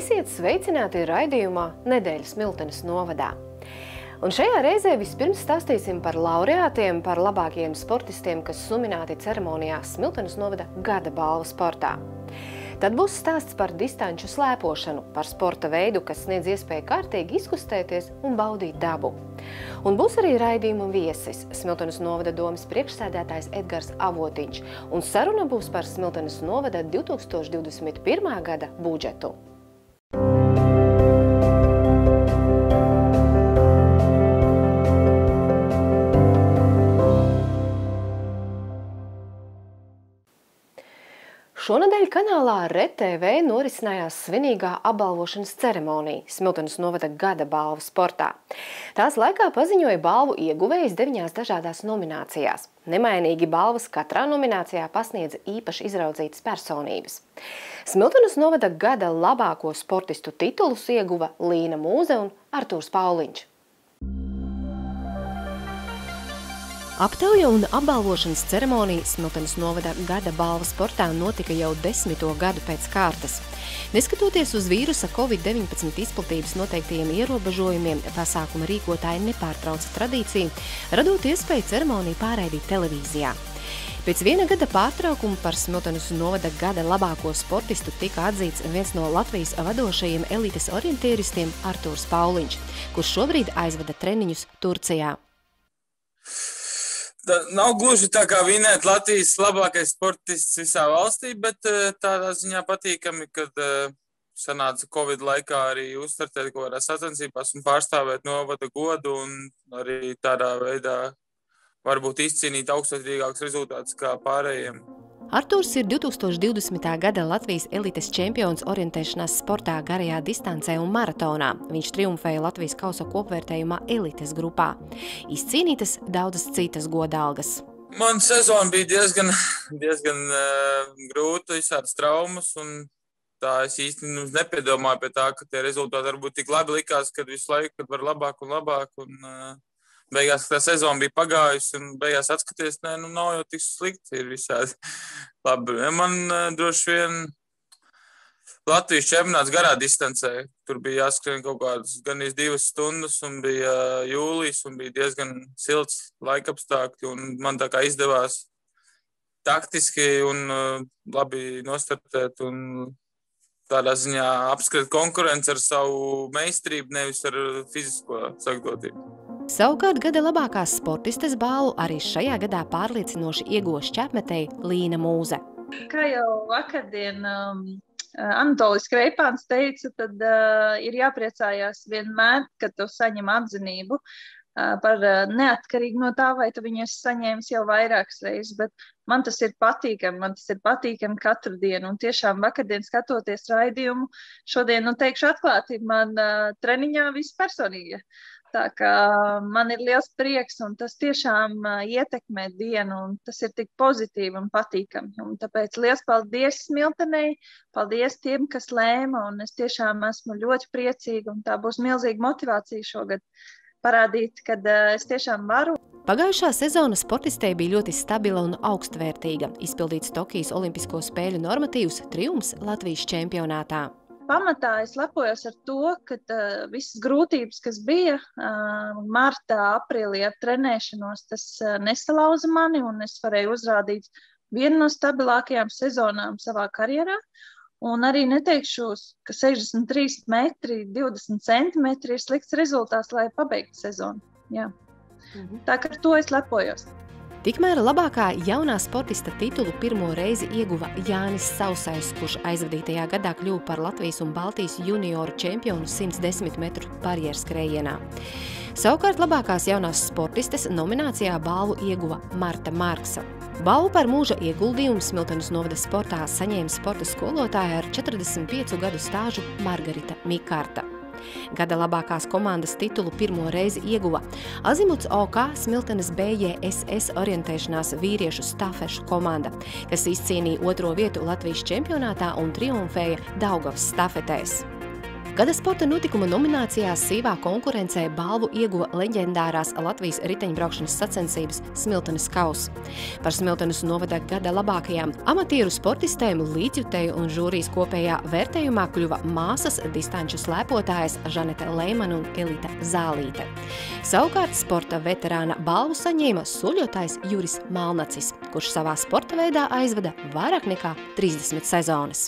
Esiet sveicināti raidījumā Nedēļas Smiltenes novadā. Un šajā reizē vispirms stāstīsim par laureātiem, par labākajiem sportistiem, kas sumināti ceremonijā Smiltenes novada gada balvu sportā. Tad būs stāsts par distanču slēpošanu, par sporta veidu, kas sniedz iespēju kārtīgi izkustēties un baudīt dabu. Un būs arī raidījuma viesis, Smiltenes novada domes priekšsēdētājs Edgars Avotiņš, un saruna būs par Smiltenes novada 2021. gada budžetu. Šonedēļ kanālā RTV norisinājās svinīgā apbalvošanas ceremonija Smiltenes novada gada balvu sportā. Tās laikā paziņoja balvu ieguvējus 9 dažādās nominācijās. Nemainīgi balvas katrā nominācijā pasniedza īpaši izraudzītas personības. Smiltenes novada gada labāko sportistu titulus ieguva Līna Mūze un Artūrs Pauliņš. Aptauja un apbalvošanas ceremonija Smiltenes novada gada balvu sportā notika jau 10. gadu pēc kārtas. Neskatoties uz vīrusa Covid-19 izplatības noteiktajiem ierobežojumiem, pasākuma rīkotāji nepārtrauca tradīciju, radot iespēju ceremoniju pārraidīt televīzijā. Pēc 1 gada pārtraukuma par Smiltenes novada gada labāko sportistu tika atzīts viens no Latvijas vadošajiem elites orientieristiem Artūrs Pauliņš, kurš šobrīd aizvada treniņus Turcijā. Nav gluži tā kā vinēt Latvijas labākais sportists visā valstī, bet tādā ziņā patīkami, kad sanāca Covid laikā arī uzstartēt kaut kādās sacensībās un pārstāvēt novada godu un arī tādā veidā varbūt izcīnīt augstvērtīgākus rezultātus kā pārējiem. Artūrs ir 2020. gada Latvijas elites čempions orientēšanās sportā garajā distancē un maratonā. Viņš triumfēja Latvijas kausa kopvērtējumā elites grupā. Izcīnītas daudzas citas godalgas. Man sezona bija diezgan grūta, visādas traumas, un tā es īsti nepiedomāju pie tā, ka tie rezultāti varbūt tik labi likās, kad visu laiku, kad var labāk un labāk, un beigās tā sezona bija pagājusi, un beigās atskaties, nav jau tik slikti, ir visādi labi. Man droši vien Latvijas čempionāts garā distancē, tur bija jāskrien kaut kādas gandrīz 2 stundas, un bija jūlijas, un bija diezgan silts laikapstākļi, un man tā kā izdevās taktiski un labi nostartēt, un tādā ziņā apskatīt konkurenci ar savu meistarību, nevis ar fizisko sagatavotību. Savukārt gada labākās sportistes balvu arī šajā gadā pārliecinoši ieguva šķēpmetēja Līna Mūze. Kā jau vakardien Anatolijs Kreipāns teica, tad ir jāpriecājās vienmēr, kad tu saņem atzinību par neatkarīgi no tā, vai tu viņu esi saņēmis jau vairākas reizes, bet man tas ir patīkami katru dienu, un tiešām vakardien skatoties raidījumu, šodien, teikšu atklāti, man treniņā viss personīgi. Tā kā man ir liels prieks, un tas tiešām ietekmē dienu, un tas ir tik pozitīvi un patīkami. Un tāpēc liels paldies Smiltenei, paldies tiem, kas lēma, un es tiešām esmu ļoti priecīga, un tā būs milzīga motivācija šogad parādīt, kad es tiešām varu. Pagājušā sezona sportistei bija ļoti stabila un augstvērtīga. Izpildīts Tokijas olimpisko spēļu normatīvs triumfs Latvijas čempionātā. Pamatā es lepojos ar to, ka visas grūtības, kas bija martā, aprīlī ar trenēšanos, tas nesalauza mani, un es varēju uzrādīt vienu no stabilākajām sezonām savā karjerā. Un arī neteikšu, ka 63 metri, 20 centimetri ir slikts rezultāts, lai pabeigtu sezonu. Jā. Tā kā ar to es lepojos. Tikmēr labākā jaunā sportista titulu pirmo reizi ieguva Jānis Sausais, kurš aizvadītajā gadā kļuva par Latvijas un Baltijas junioru čempionu 110 metru barjeras skrējienā. Savukārt labākās jaunās sportistes nominācijā balvu ieguva Marta Marksa. Balvu par mūža ieguldījumu Smiltenes novada sportā saņēma sporta skolotāja ar 45 gadu stāžu Margarita Mikārta. Gada labākās komandas titulu pirmo reizi ieguva Azimuts OK Smiltenes BJSS orientēšanās vīriešu stafešu komanda, kas izcīnīja 2. vietu Latvijas čempionātā un triumfēja Daugavas stafetēs. Gada sporta notikuma nominācijās sīvā konkurencē balvu ieguva leģendārās Latvijas riteņbraukšanas sacensības Smiltenes kauss. Par Smiltenes novada gada labākajām amatieru sportistēm līdzjutēju un žūrijas kopējā vērtējumā kļuva māsas distanču slēpotājas Žanete Leimana un Elita Zālīte. Savukārt sporta veterāna balvu saņēma suļotājs Juris Malnacis, kurš savā sporta veidā aizvada vairāk nekā 30 sezonas.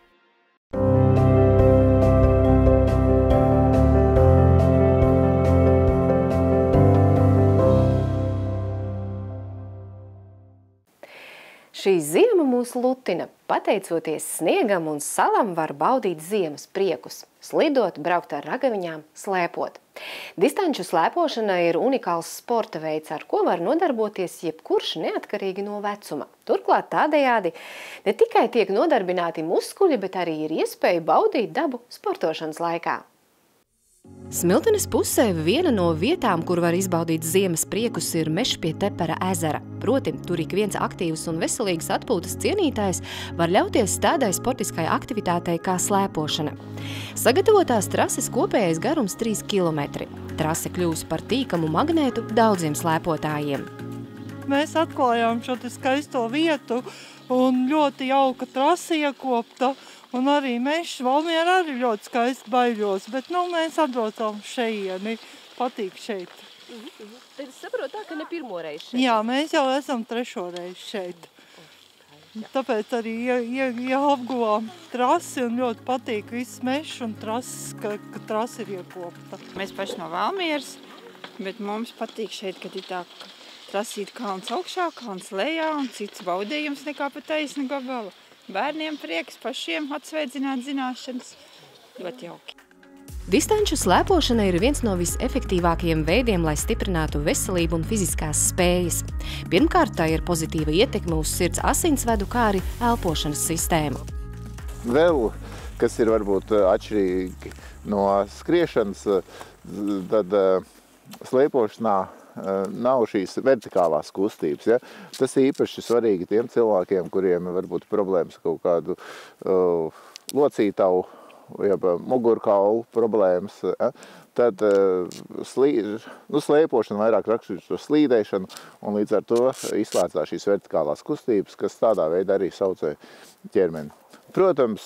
Šī ziema mūs lutina. Pateicoties sniegam un salam var baudīt ziemas priekus, slidot, braukt ar ragaviņām, slēpot. Distanču slēpošana ir unikāls sporta veids, ar ko var nodarboties jebkurš neatkarīgi no vecuma. Turklāt tādējādi ne tikai tiek nodarbināti muskuļi, bet arī ir iespēja baudīt dabu sportošanas laikā. Smiltenes pusē viena no vietām, kur var izbaudīt ziemas priekus, ir mežs pie Tepera ezera. Proti, tur ik viens aktīvs un veselīgs atpūtas cienītājs var ļauties tādai sportiskai aktivitātei kā slēpošana. Sagatavotās trases kopējais garums 3 km. Trase kļūs par tīkamu magnētu daudziem slēpotājiem. Mēs atklājām šo skaisto vietu un ļoti jauka trase iekopta. Un arī mežs Valmiera arī ļoti skaisti baiļos, bet mēs atbraucām šeieni, patīk šeit. Tad es saprotu tā, ka ne pirmo reizi šeit? Jā, mēs jau esam 3. reizi šeit. Tāpēc arī apguvām trasi un ļoti patīk viss mežs un trases, ka trasi ir iekopta. Mēs paši no Valmieras, bet mums patīk šeit, kad ir tā trasīt kalns augšā, kalns lejā un cits baudījums nekā pa taisnu gabalu. Bērniem prieks, pašiem atsveidzināt zināšanas. Ļoti jauki. Distanču slēpošana ir viens no visefektīvākajiem veidiem, lai stiprinātu veselību un fiziskās spējas. Pirmkārt, tā ir pozitīva ietekme uz sirds asinsvadu, kā arī elpošanas sistēmu. Vēl, kas ir varbūt atšķirīgi no skriešanas, tad slēpošanā nav šīs vertikālās kustības. Ja? Tas ir īpaši svarīgi tiem cilvēkiem, kuriem varbūt problēmas kaut kādu locītavu, jeb mugurkaulu problēmas. Ja? Tad slēpošana vairāk raksturs par slīdēšanu, un līdz ar to izslēdzās šīs vertikālās kustības, kas tādā veidā arī saucē ķermeni. Protams,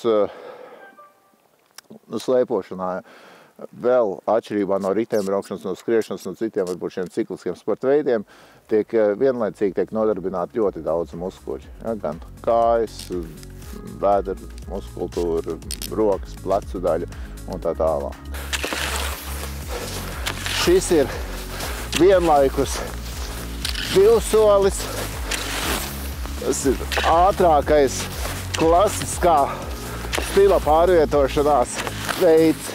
slēpošanā vēl atšķirībā no riteņbraukšanas, no skriešanas, no citiem varbūt šiem cikliskiem sporta veidiem, vienlaicīgi tiek nodarbināti ļoti daudz muskuļi. Ja, gan kājas, vēdera muskultūra, rokas, plecu daļa un tā tālāk. Šis ir vienlaikus divsolis. Tas ir ātrākais klasiskā stila pārvietošanās veids.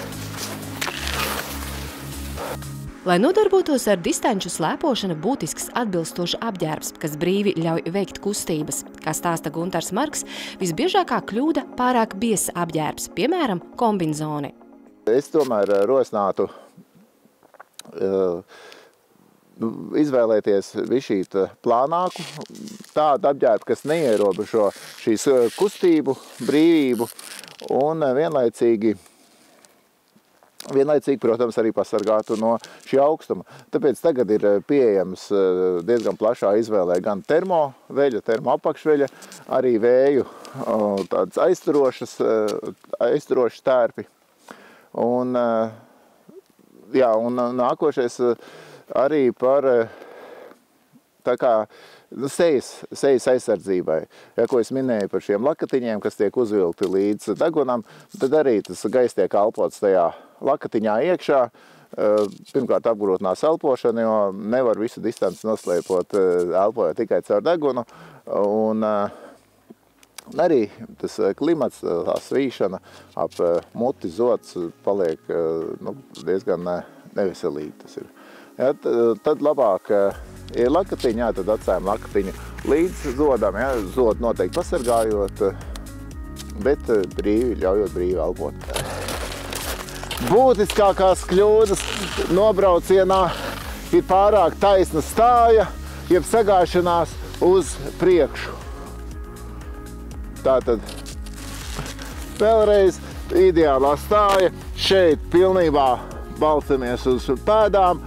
Lai nodarbotos ar distanču slēpošanu, būtisks atbilstošs apģērbs, kas brīvi ļauj veikt kustības. Kā stāsta Guntars Marks, visbiežākā kļūda pārāk biezs apģērbs, piemēram, kombinzoni. Es tomēr rosinātu izvēlēties višķīt plānāku, tādu apģērbu, kas neierobežo šīs kustību, brīvību un vienlaicīgi, protams, arī pasargātu no šī augstuma. Tāpēc tagad ir pieejams diezgan plašā izvēlē gan termoveļa, termoapakšveļa, arī vēju tādas aizturošas tērpi. Un nākošais arī par sejas aizsardzībai. Ja, ko es minēju par šiem lakatiņiem, kas tiek uzvilkti līdz degunam, tad arī tas gaiss tiek elpots tajā lakatiņā iekšā. Pirmkārt apgrūtinās elpošanu, jo nevar visu distanci noslēpot, elpojot tikai caur degunu. Un arī tas klimats, tā svīšana ap muti, zods paliek diezgan neveselīgi tas ir. Ja, tad labāk ir lakatiņi, tad atstājam lakatiņu līdz zodam, ja, zodu noteikti pasargājot, bet ļaujot brīvi elpot. Būtiskākās kļūdas nobraucienā ir pārāk taisna stāja, jeb sagāšanās uz priekšu. Tātad vēlreiz ideālā stāja. šeit pilnībā balstamies uz pēdām,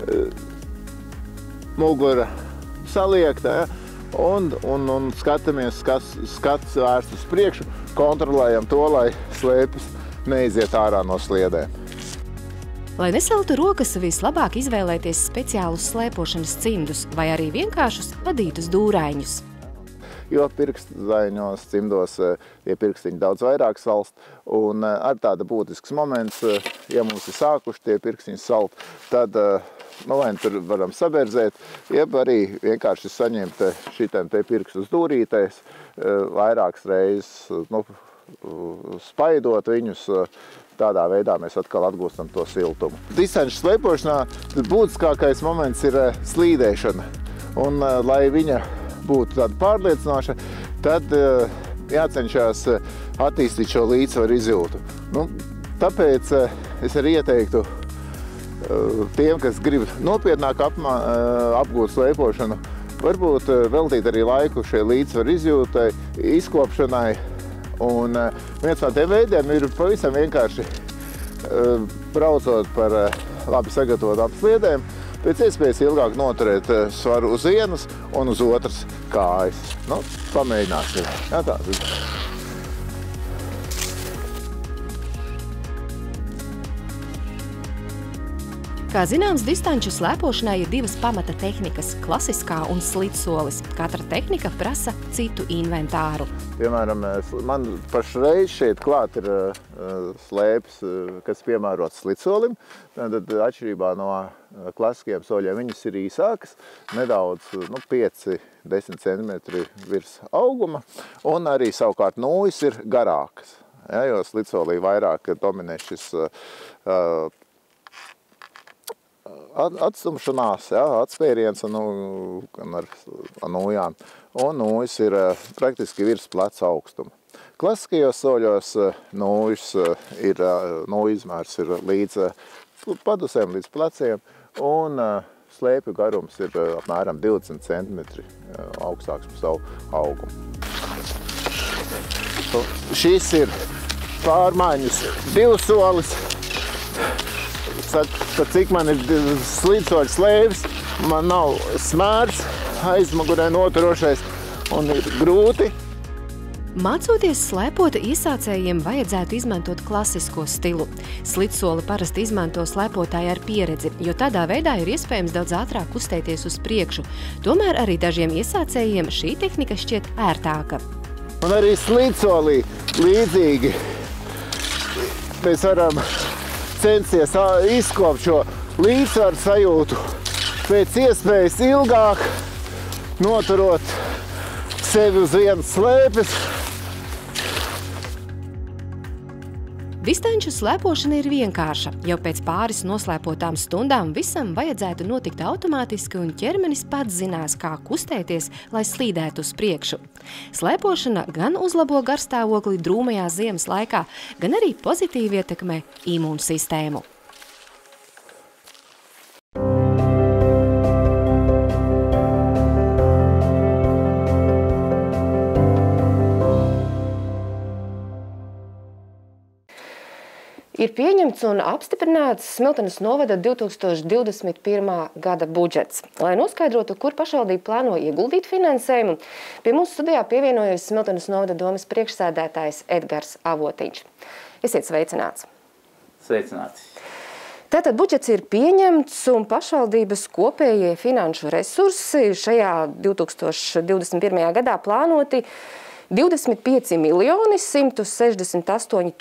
mugura saliekta, un skatāmies, skats vērsts uz priekšu, kontrolējam to, lai slēpes neiziet ārā no sliedēm. Lai nesaltu rokas, vislabāk izvēlēties speciālus slēpošanas cimdus vai arī vienkāršus vadītus dūraiņus. Jo pirkstaiņos cimdos tie pirkstiņi daudz vairāk salst, un ar tāda būtisks moments, ja mums ir sākuši tie pirkstiņi salt, tad vai tur varam sabērzēt, jeb arī vienkārši saņemt šitiem te pirkstus dūrītēs, vairākas reizes, spaidot viņus, tādā veidā mēs atkal atgūstam to siltumu. Distanču slēpošanā būtiskākais moments ir slīdēšana, un lai viņa būtu tāda pārliecinoša, tad jācenšas attīstīt šo līdzsvaru izjūtu. Tāpēc es arī ieteiktu tiem, kas grib nopietnāk apgūt slēpošanu, varbūt veltīt arī laiku šai līdzsvaru izjūtai, izkopšanai. Un viens no tiem veidiem ir pavisam vienkārši braucot par labi sagatavotām sliedēm, pēc iespējas ilgāk noturēt svaru uz vienas un uz otras kājas. Pamēģināsim. Jā, tā. Kā zināms, distanču slēpošanai ir divas pamata tehnikas – klasiskā un slidsolis. Katra tehnika prasa citu inventāru. Piemēram, man pašreiz šeit klāt ir slēpes, kas piemērots slidsolim. Tad atšķirībā no klasiskiem soļiem viņas ir īsākas, nedaudz 5–10 cm virs auguma, un arī savukārt nūjas ir garākas. Ja, jo slidsolī vairāk dominē šis atstumšanās, atspēriens gan ar nūjām. Un nūjas ir praktiski virs pleca augstuma. Klasiskajos soļos nūju izmērs ir līdz padusēm, līdz pleciem, un slēpju garums ir apmēram 20 cm augstāks par savu augumu. Šis ir pārmaiņas divsolis. Tad cik man ir slidsoļu slēvis, man nav smērs, aizmugurē noturošais un ir grūti. Mācoties slēpot, iesācējiem vajadzētu izmantot klasisko stilu. Slidsoli parasti izmanto slēpotāji ar pieredzi, jo tādā veidā ir iespējams daudz ātrāk kustēties uz priekšu. Tomēr arī dažiem iesācējiem šī tehnika šķiet ērtāka. Un arī slidsolī līdzīgi mēs varam censties izkopt šo līdzsvaru sajūtu pēc iespējas ilgāk, noturot sevi uz vienas slēpes. Distanču slēpošana ir vienkārša. Jau pēc pāris noslēpotām stundām visam vajadzētu notikt automātiski un ķermenis pats zinās, kā kustēties, lai slīdētu uz priekšu. Slēpošana gan uzlabo garstāvokli drūmajā ziemas laikā, gan arī pozitīvi ietekmē imūnsistēmu. Ir pieņemts un apstiprināts Smiltenes novada 2021. gada budžets. Lai noskaidrotu, kur pašvaldība plāno ieguldīt finansējumu, pie mūsu studijā pievienojas Smiltenes novada domes priekšsēdētājs Edgars Avotiņš. Esiet sveicināts! Sveicināts! Tātad budžets ir pieņemts un pašvaldības kopējie finanšu resursi šajā 2021. gadā plānoti 25 168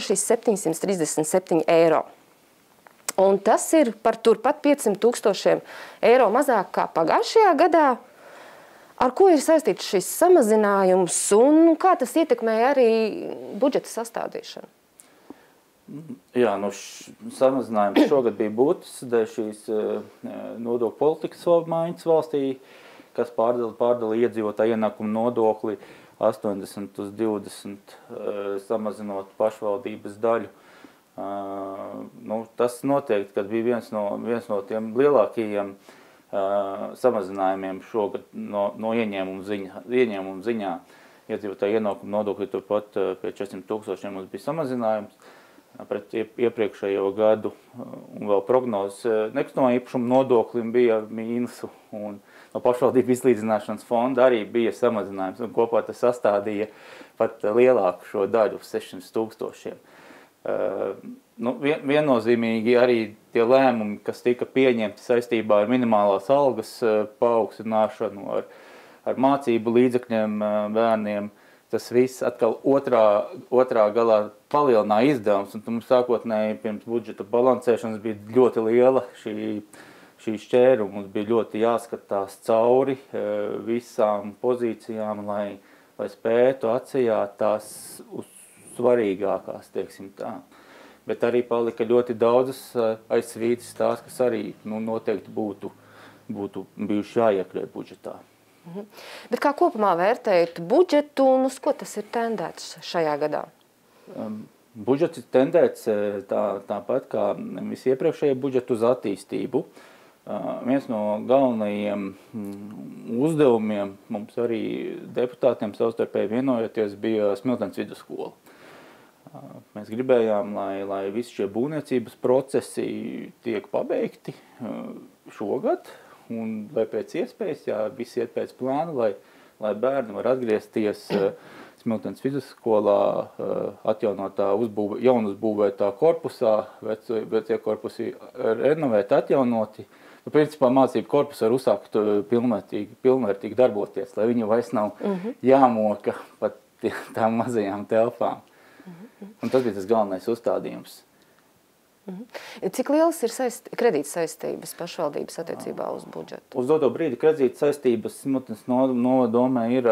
737 eiro. Un tas ir par turpat 500 000 eiro mazāk kā pagājušajā gadā. Ar ko ir saistīts šis samazinājums un kā tas ietekmē arī budžeta sastādīšanu? Jā, samazinājums šogad bija būtisks dēļ šīs nodokļu politikas maiņas valstī, kas pārdala iedzīvotāju ienākumu nodokli 80 uz 20, samazinot pašvaldības daļu. Tas noteikti, kad bija viens no tiem lielākajiem samazinājumiem šogad no ieņēmumu ziņā. Iedzīvotāju ienākumu nodokļi turpat pie 400 000 mums bija samazinājums. pret iepriekšējo gadu un vēl prognozes. Nekustamā īpašuma nodoklim bija mīnusu un no pašvaldību izlīdzināšanas fonda arī bija samazinājums un kopā tas sastādīja pat lielāku šo daļu 600 000. Viennozīmīgi arī tie lēmumi, kas tika pieņemti saistībā ar minimālās algas paaugstināšanu, ar mācību līdzekļiem bērniem, tas viss atkal otrā galā palielināja izdevums, un mums sākotnēji pirms budžeta balansēšanas bija ļoti liela šī šķēra, un mums bija ļoti jāskatās cauri visām pozīcijām, lai spētu atsijāt tās uz svarīgākās, teiksim tā. Bet arī palika ļoti daudzas aizsvītas tās, kas arī noteikti būtu bijuši jāiekļauj budžetā. Bet kā kopumā vērtējat budžetu un uz ko tas ir tendēts šajā gadā? Budžets ir tendēts tāpat kā visi iepriekšējie budžeti uz attīstību. Viens no galvenajiem uzdevumiem mums arī deputātiem savstarpēji vienojoties bija Smiltenes vidusskola. Mēs gribējām, lai visi šie būvniecības procesi tiek pabeigti šogad, un lai pēc iespējas, ja viss iet pēc plāna, lai bērni var atgriezties Smiltenes vidusskolā atjaunotā jaunuzbūvētā korpusā, vecie korpusi renovēti, atjaunoti. Principā mācību korpusu var uzsākt pilnvērtīgi darboties, lai viņi vairs nav jāmoka pat tām mazajām telpām. Un tas bija tas galvenais uzstādījums. Cik lielas ir kredīta saistības pašvaldības attiecībā uz budžetu? Uz doto brīdi kredīta saistības Smiltenes novadomē ir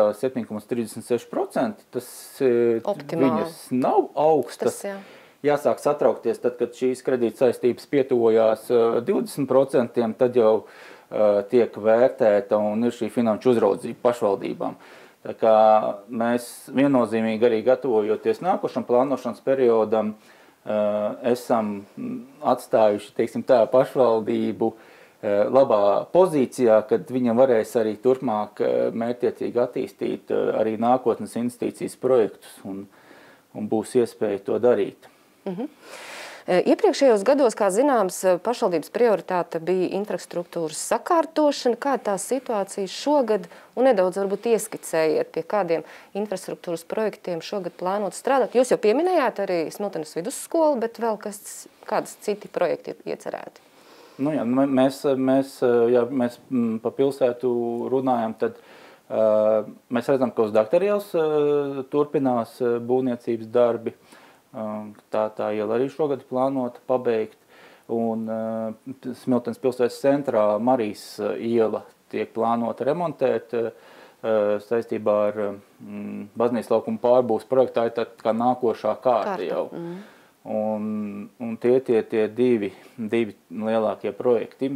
7,36%. Tas viņas nav augstas. Jāsāk satraukties, tad, kad šīs kredīta saistības pietuvojās 20%, tad jau tiek vērtēta un ir šī finanšu uzraudzība pašvaldībām. Tā kā mēs viennozīmīgi arī gatavojoties nākošam plānošanas periodam, esam atstājuši, teiksim tā, pašvaldību labā pozīcijā, kad viņam varēs arī turpmāk mērķtiecīgi attīstīt arī nākotnes investīcijas projektus un būs iespēja to darīt. Iepriekšējos gados, kā zināms, pašvaldības prioritāte bija infrastruktūras sakārtošana. Kā tā situācija šogad, un nedaudz varbūt ieskicējiet, pie kādiem infrastruktūras projektiem šogad plānot strādāt? Jūs jau pieminējāt arī Smiltenes vidusskolu, bet vēl kādas citi projekti ir iecerēti? Mēs pa pilsētu runājam, tad mēs redzam, ka uz Daktarielas turpinās būvniecības darbi. Tā iela arī šogad plānota pabeigt, un Smiltenes pilsētas centrā Marijas iela tiek plānota remontēt saistībā ar baznīcas laukuma pārbūves projektā, tā kā nākošā kārta jau. Un tie divi lielākie projekti.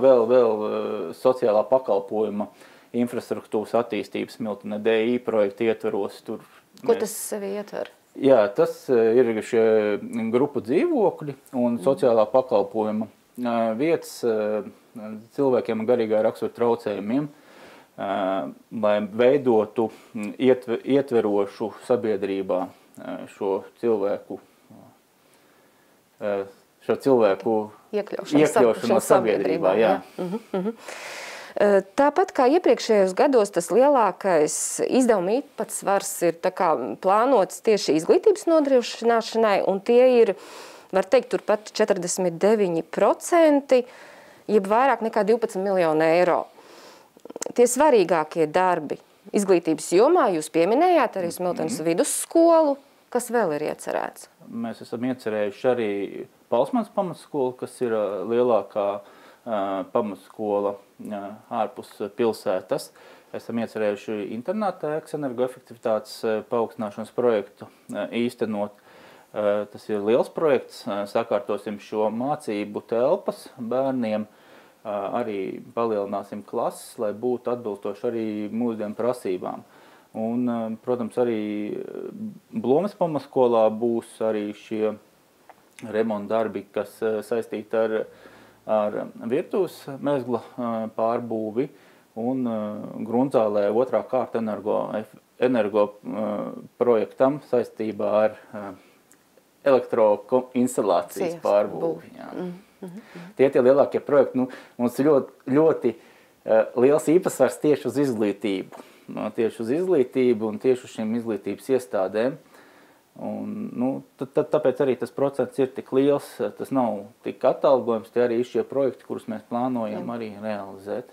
Vēl sociālā pakalpojuma infrastruktūras attīstības Smiltene DI projekta ietveros. Ko tas sevi ietver? Jā, tas ir šie grupu dzīvokļi un sociālā pakalpojuma vietas cilvēkiem ar garīgā rakstura traucējumiem, lai veidotu ietverošu sabiedrībā šo cilvēku iekļaušanu sabiedrībā. Jā. Tāpat kā iepriekšējos gados, tas lielākais izdevuma īpatsvars ir plānots tieši izglītības nodrošināšanai, un tie ir, var teikt, turpat 49%, jeb vairāk nekā 12 miljonu eiro. Tie svarīgākie darbi izglītības jomā, jūs pieminējāt arī Smiltenes vidusskolu, kas vēl ir iecerēts? Mēs esam iecerējuši arī Palsmanas pamatskolu, kas ir lielākā pamatskola ārpus pilsētas. Esam iecerējuši internāta ēkas energoefektivitātes paaugstināšanas projektu īstenot. Tas ir liels projekts. Sakārtosim šo mācību telpas bērniem. Arī palielināsim klases, lai būtu atbilstoši arī mūsdienu prasībām. Un, protams, arī Blomes pamatskolā būs arī šie remonta darbi, kas saistīti ar virtuves mezgla pārbūvi un Grunzālē otrā kārta energo projektam saistībā ar elektroinstalācijas pārbūvi. Tie lielākie projekti. Mums ir ļoti liels īpatsvars tieši uz izglītību. Tieši uz izglītību un tieši uz šīm izglītības iestādēm. Un, tāpēc arī tas procents ir tik liels, tas nav tik atalgojums, tie arī ir šie projekti, kurus mēs plānojam arī realizēt.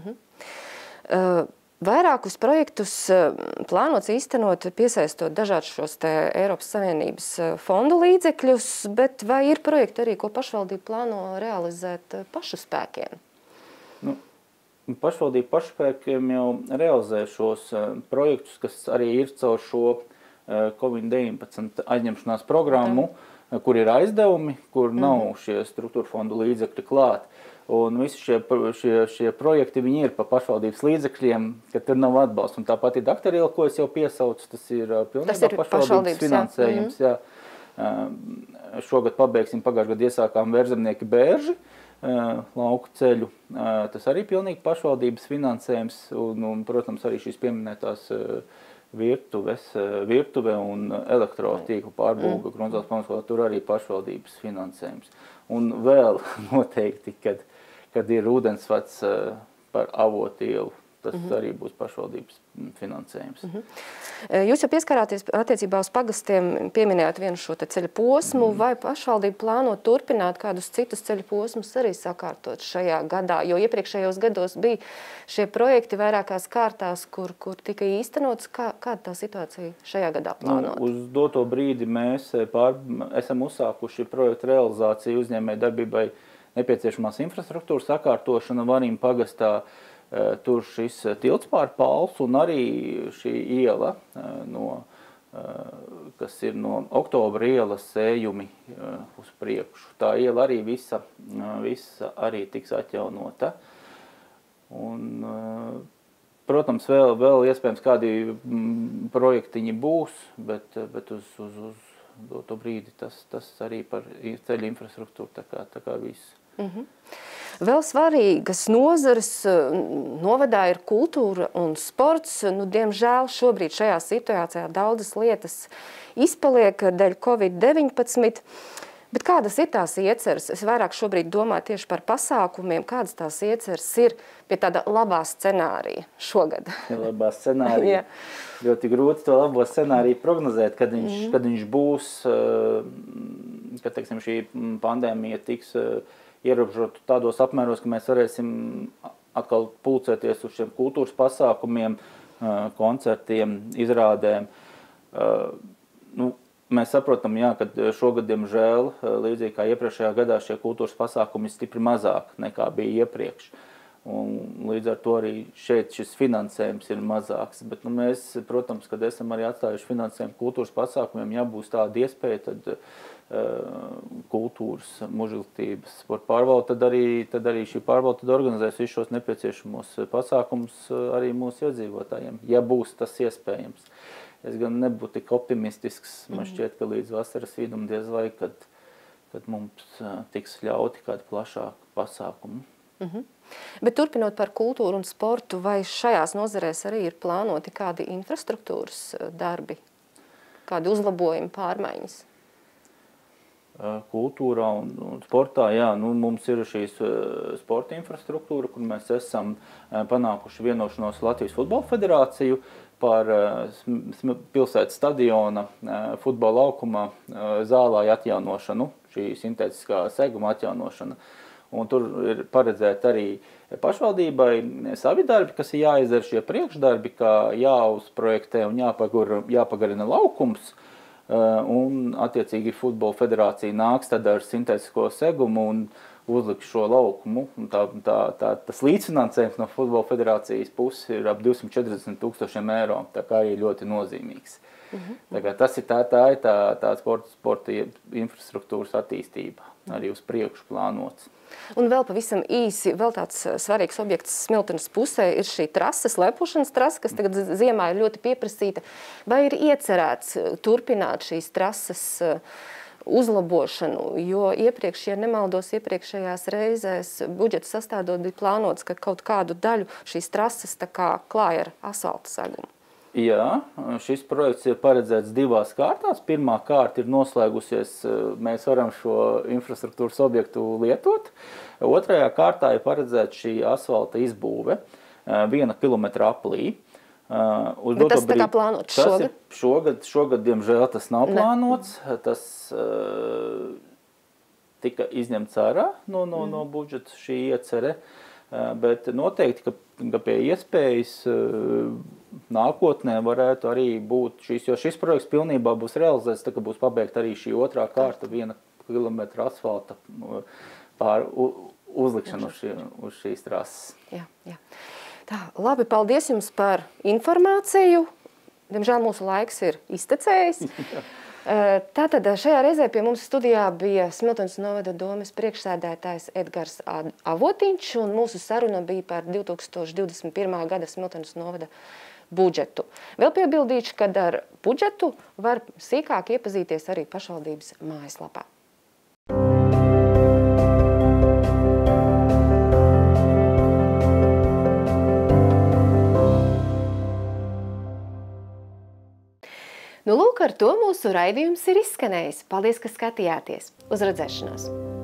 Vairākus projektus plānots īstenot, piesaistot dažādus šos te Eiropas Savienības fondu līdzekļus, bet vai ir projekti arī, ko pašvaldība plāno realizēt pašu spēkiem? Pašvaldība pašspēkiem jau realizē šos projektus, kas arī ir caur šo COVID-19 aizņemšanās programmu, kur ir aizdevumi, kur nav šie struktūra fondu līdzekļi klāt. Un visi šie projekti, viņi ir pa pašvaldības līdzekļiem, ka tur nav atbalsts. Un tāpat ir Dakteriela, ko es jau piesaucu, tas ir pilnībā pašvaldības finansējums. Jā. Šogad pabeigsim, pagājušajā gadā iesākām Vērzemnieki Bērži, lauku ceļu. Tas arī pilnīgi pašvaldības finansējums un protams, arī šīs pieminētās virtuve un elektrotīklu pārbūve Grunzāles pamatskolā, tur arī pašvaldības finansējums. Un vēl noteikti, kad ir ūdensvads par Avotielu, tas arī būs pašvaldības finansējums. Jūs jau pieskarāties attiecībā uz pagastiem, pieminējāt vienu šo te ceļa posmu, vai pašvaldība plāno turpināt kādus citus ceļa posmus arī sakārtot šajā gadā, jo iepriekšējos gados bija šie projekti vairākās kārtās, kur tika īstenots, kāda tā situācija šajā gadā plānot? Uz doto brīdi mēs esam uzsākuši projektu realizāciju uzņēmēju darbībai nepieciešamās infrastruktūras sakārtošana Varim pagastā. Tur šis tilts pār Palsu un arī šī iela, kas ir no Oktobra ielas ejumi uz priekšu. Tā iela arī visa arī tiks atjaunota. Un, protams, vēl iespējams kādi projektiņi būs, bet uz doto brīdi tas arī par ceļu infrastruktūru tā kā viss. Vēl svarīgas nozares novadā ir kultūra un sports. Diemžēl šobrīd šajā situācijā daudzas lietas izpaliek dēļ Covid-19. Bet kādas ir tās ieceres? Es vairāk šobrīd domāju tieši par pasākumiem. Kādas tās ieceres ir pie tāda labā scenārija šogad? Labā scenārija. Ļoti grūti to labo scenāriju prognozēt, kad viņš būs, kad, teiksim, šī pandēmija tiks ierobežot tādos apmēros, ka mēs varēsim atkal pulcēties uz šiem kultūras pasākumiem, koncertiem, izrādēm. Mēs saprotam, ka šogad, diemžēl, līdzīgi kā iepriekšējā gadā, šie kultūras pasākumi ir stipri mazāk nekā bija iepriekš. Un līdz ar to arī šeit šis finansējums ir mazāks. Bet mēs, protams, kad esam arī atstājuši finansējumu kultūras pasākumiem, ja būs tāda iespēja, tad kultūras mužiltības sporta pārvalde, tad arī šī pārvalde organizēs visus šos nepieciešamos pasākumus arī mūsu iedzīvotājiem, ja būs tas iespējams. Es gan nebūtu tik optimistisks, man šķiet, ka līdz vasaras vidum diez vai, kad mums tiks ļauti kādi plašāki pasākumi. Bet turpinot par kultūru un sportu, vai šajās nozarēs arī ir plānoti kādi infrastruktūras darbi, kādi uzlabojumi, pārmaiņas? Kultūrā un sportā, mums ir šīs sporta infrastruktūra, kur mēs esam panākuši vienošanos Latvijas futbola federāciju par pilsētas stadiona futbola laukuma zālāju atjaunošanu, šī sintētiskā seguma atjaunošana. Un tur ir paredzēti arī pašvaldībai savi darbi, kas ir jāizdara šie priekšdarbi, kā jāuzprojektē un jāpagarina laukums. Un attiecīgi futbola federācija nāks tad ar sintētisko segumu un uzliks šo laukumu. Tas līdzfinansējums no futbola federācijas puses ir ap 240,000 eiro, tā kā arī ļoti nozīmīgs. Tas ir tā sporta infrastruktūras attīstība, arī uz priekšu plānots. Un vēl pavisam īsi, vēl tāds svarīgs objekts Smiltenes pusē ir šī trase, slēpošanas trase, kas tagad ziemā ir ļoti pieprasīta. Vai ir iecerēts turpināt šīs trases uzlabošanu, jo iepriekš, ja nemaldos, iepriekšējās reizēs budžetu sastādot bija plānots, ka kaut kādu daļu šīs trases tā kā klāja ar asfalta segumu? Jā, šis projekts ir paredzēts 2 kārtās. Pirmā kārta ir noslēgusies, mēs varam šo infrastruktūras objektu lietot. Otrajā kārtā ir paredzēta šī asfalta izbūve 1 kilometra aplī. Bet tas tā kā plānots šogad? Šogad, diemžēl, tas nav plānots. Tas tika izņemts ārā no budžeta šī iecere. Bet noteikti, ka pie iespējas nākotnē varētu arī būt šis, jo šis projekts pilnībā būs realizēts, tā kā būs pabeigta arī šī otrā kārta 1 kilometra asfalta uzlikšana uz šīs trases. Jā. Tā, labi, paldies jums par informāciju. Diemžēl mūsu laiks ir iztecējis. Tātad šajā reizē pie mums studijā bija Smiltenes novada domes priekšsēdētājs Edgars Avotiņš, un mūsu saruna bija par 2021. gada Smiltenes novada budžetu. Vēl piebildīšu, ka ar budžetu var sīkāk iepazīties arī pašvaldības mājaslapā. Nu, lūk, ar to mūsu raidījums ir izskanējis. Paldies, ka skatījāties. Uz redzēšanos!